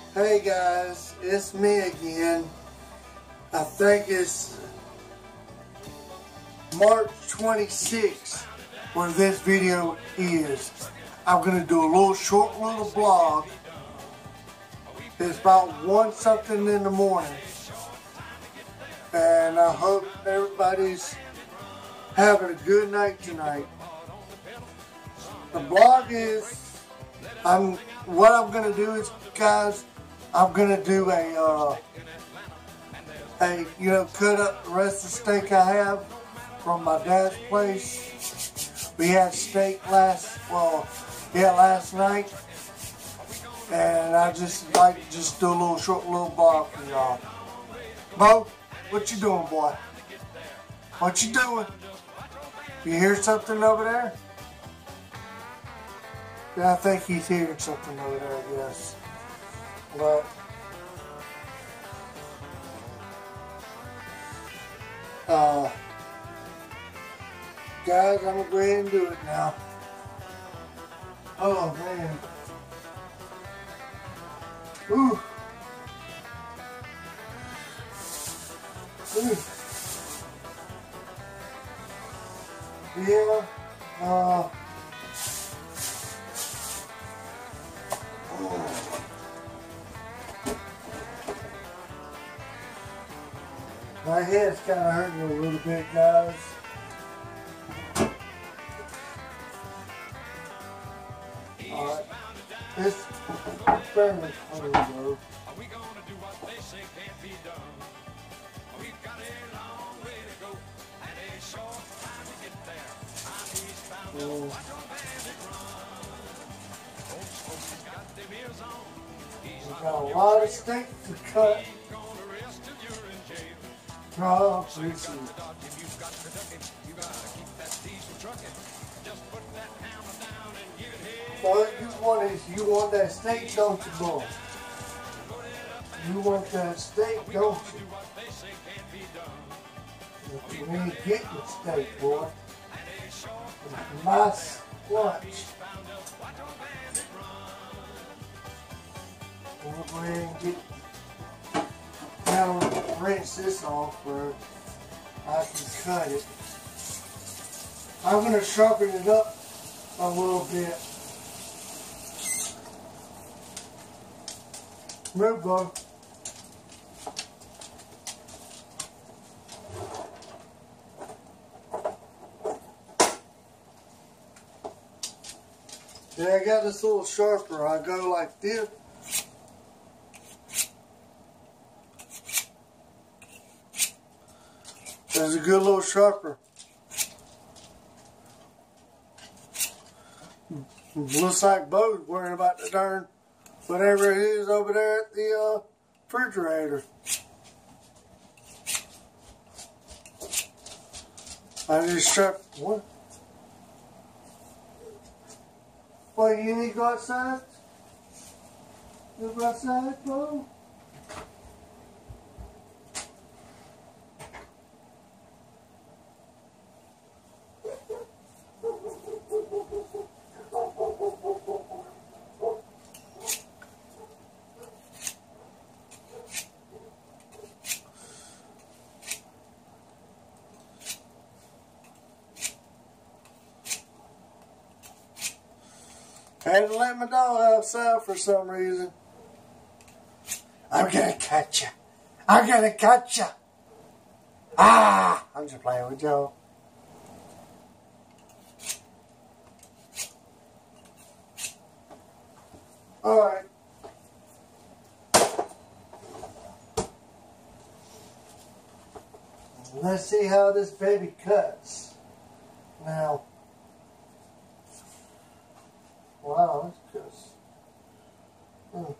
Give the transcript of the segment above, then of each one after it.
Hey guys, it's me again. I think it's March 26th where this video is. I'm going to do a short little vlog. It's about 1 something in the morning. And I hope everybody's having a good night tonight. The vlog is, what I'm going to do is, guys, I'm going to do cut up the rest of the steak I have from my dad's place. We had steak last night. And I just like to do a short little vlog for y'all. Bo, what you doing, boy? What you doing? You hear something over there? Yeah, I think he's hearing something over there, I guess. But guys, I'm gonna go ahead and do it now. Oh man. Ooh. Ooh. Yeah. My head's kind of hurting a little bit, guys. Alright. It's fairly close, though. We got a lot of steak to cut. What you want is, you want that steak, don't you, boy? You want that steak, don't you? You ain't getting steak, boy. It's a nice lunch. We'll go ahead and rinse this off where I can cut it. I'm going to sharpen it up a little bit. Move, bud. Yeah, I got this little sharper. I go like this. There's a good little sharper. Looks like Bo's worrying about the darn whatever it is over there at the refrigerator. I just sharp. What? What, you need to go outside? You go outside, Bo? I had to let my dog outside for some reason. I'm gonna catch you. I'm gonna catch you. Ah! I'm just playing with Joe. Alright. Let's see how this baby cuts. Now. Wow, that's good.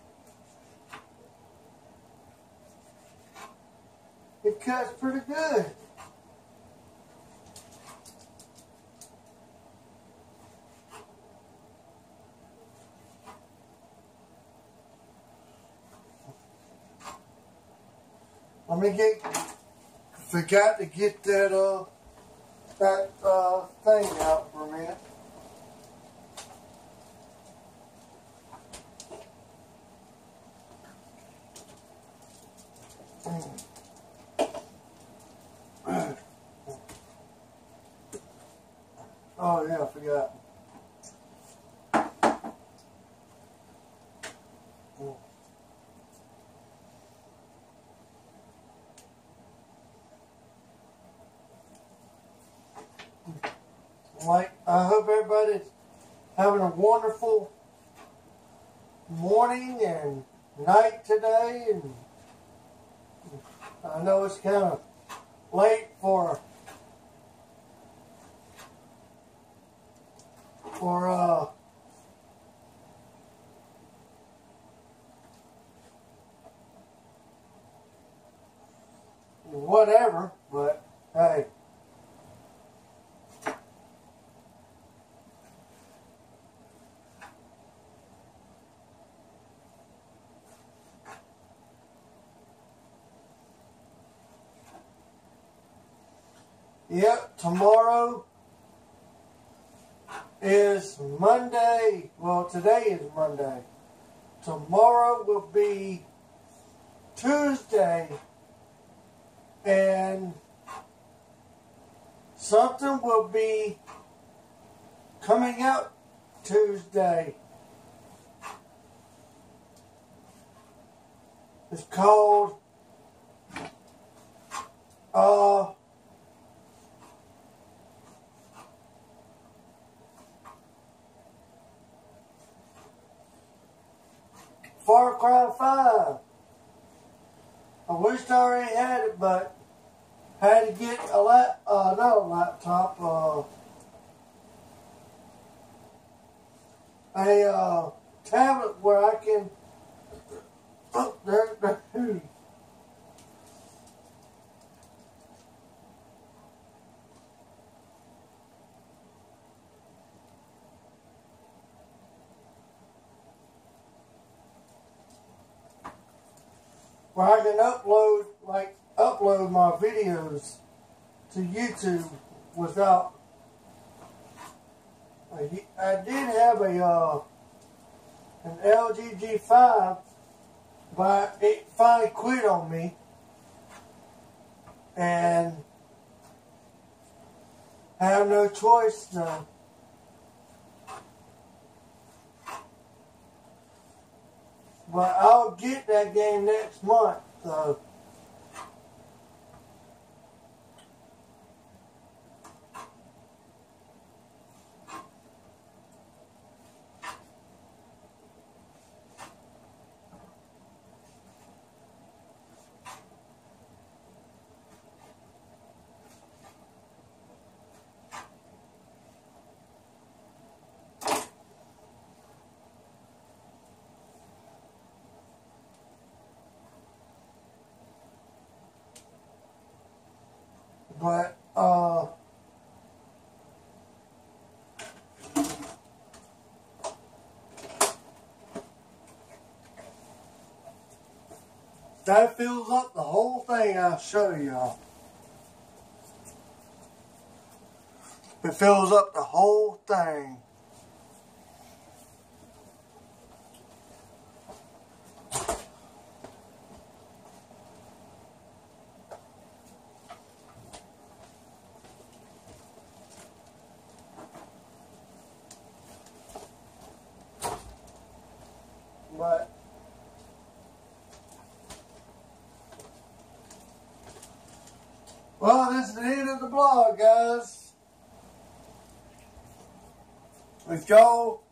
It cuts pretty good. Forgot to get that thing out for a minute. Oh yeah, I forgot. Like, I hope everybody's having a wonderful morning and night today, and I know it's kind of late for whatever, but hey. Yep, tomorrow is Monday. Well, today is Monday. Tomorrow will be Tuesday. And something will be coming out Tuesday. It's called Far Cry 5. I wished I already had it, but had to get not a laptop, a tablet where I can. Oh, there. Where I can upload my videos to YouTube without. I did have an LG G5, but it finally quit on me, and I have no choice now. But I'll get that game next month, so. But, that fills up the whole thing I'll show y'all. It fills up the whole thing. But well, this is the end of the blog, guys. If y'all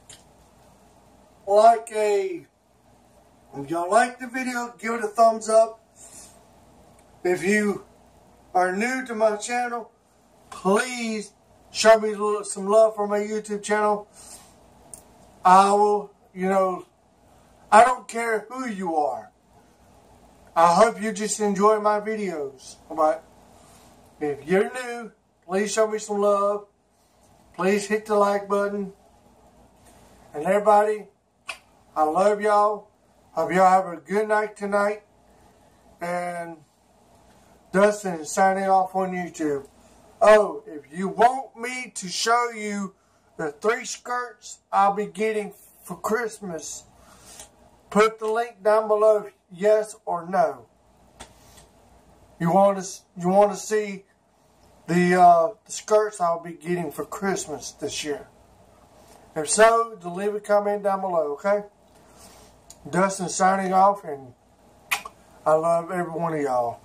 like the video, give it a thumbs up. If you are new to my channel, please show me some love for my YouTube channel. I will, I don't care who you are. I hope you just enjoy my videos. But if you're new, please show me some love. Please hit the like button. And everybody, I love y'all. Hope y'all have a good night tonight. And Dustin is signing off on YouTube. Oh, if you want me to show you the 3 skirts I'll be getting for Christmas, put the link down below, yes or no. you want to see the skirts I'll be getting for Christmas this year? If so, leave a comment down below, okay? Dustin signing off, and I love every one of y'all.